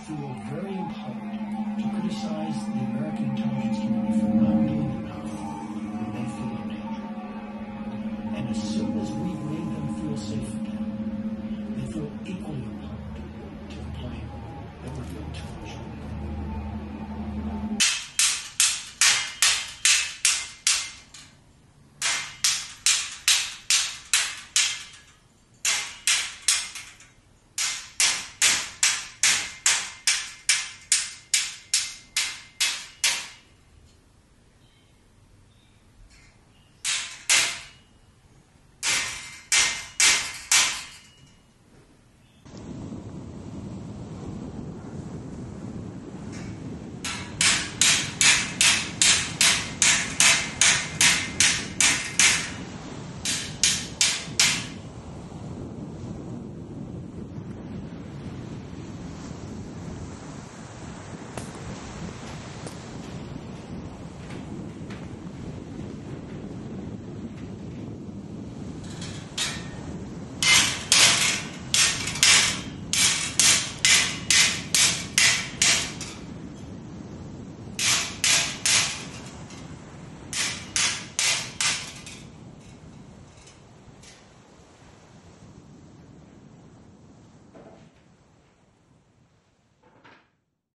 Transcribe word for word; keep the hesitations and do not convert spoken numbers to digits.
feel very empowered to criticize the American intelligence community for not doing enough when they feel in danger. And as soon as we've made them feel safe again, they feel equally empowered to complain that we're doing too much.